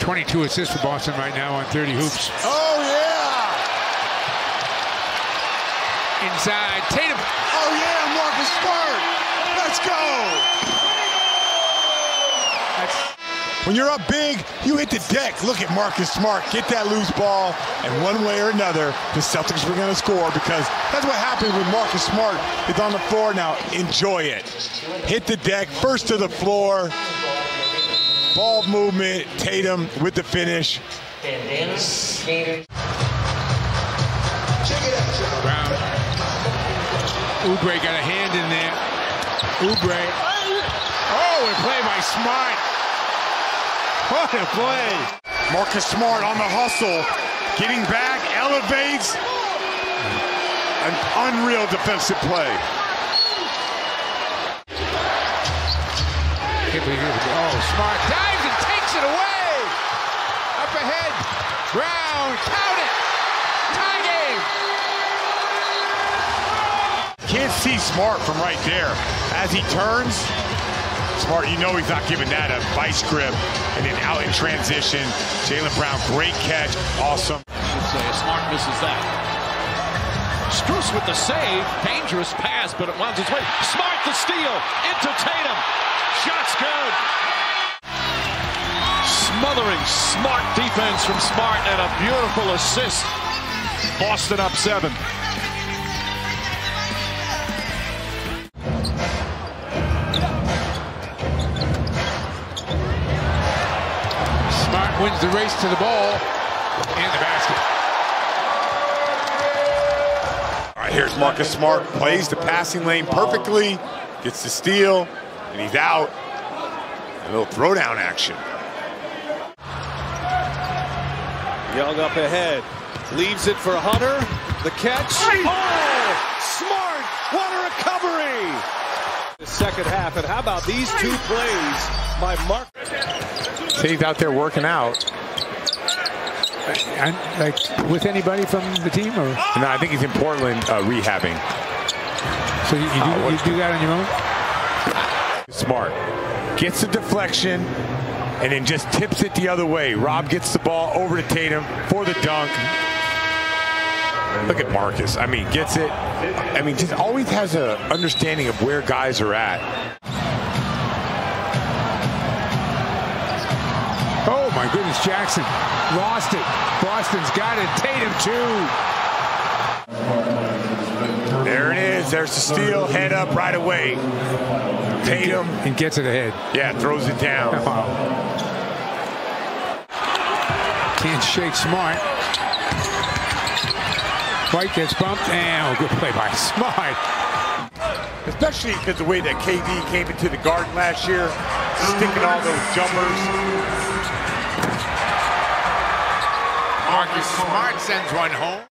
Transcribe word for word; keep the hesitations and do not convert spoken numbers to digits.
twenty-two assists for Boston right now on thirty hoops. Oh, yeah! Inside, Tatum. Oh, yeah, Marcus Smart! Let's go! That's When you're up big, you hit the deck. Look at Marcus Smart. Get that loose ball, and one way or another, the Celtics were going to score, because that's what happens when Marcus Smart is on the floor. Now, enjoy it. Hit the deck, first to the floor. Ball movement, Tatum with the finish. Brown. Oubre got a hand in there. Oubre. Oh, a play by Smart. What a play. Marcus Smart on the hustle, getting back, elevates. An unreal defensive play. Oh, Smart dives and takes it away. Up ahead. Brown, count it. Tie game. Can't see Smart from right there. As he turns, Smart, you know he's not giving that a vice grip. And then out in transition, Jaylen Brown, great catch, awesome. Say Smart misses that. Strus with the save, dangerous pass, but it winds its way. Smart the steal into Tatum. Shot's good. Smothering Smart defense from Smart and a beautiful assist. Boston up seven. Smart wins the race to the ball and the basket. All right, here's Marcus Smart, plays the passing lane perfectly, gets the steal, and he's out. A little throwdown action. Young up ahead, leaves it for Hunter, the catch. Oh, Smart, what a recovery! The second half, and how about these two plays by Mark? He's out there working out. And, like with anybody from the team, or No, I think he's in Portland uh, rehabbing. so you, you, do, Uh, you do that on your own? Smart gets the deflection and then just tips it the other way. Rob gets the ball over to Tatum for the dunk. Look at Marcus. I mean, gets it. I mean, just always has a understanding of where guys are at. Oh my goodness, Jackson lost it. Boston's got it. Tatum too. There it is. There's the steal. Head up right away. Tatum. And gets it ahead. Yeah, throws it down. Wow. Can't shake Smart. White gets bumped, and oh, good play by Smart. Especially because the way that K D came into the Garden last year, sticking all those jumpers. Marcus Smart sends one home.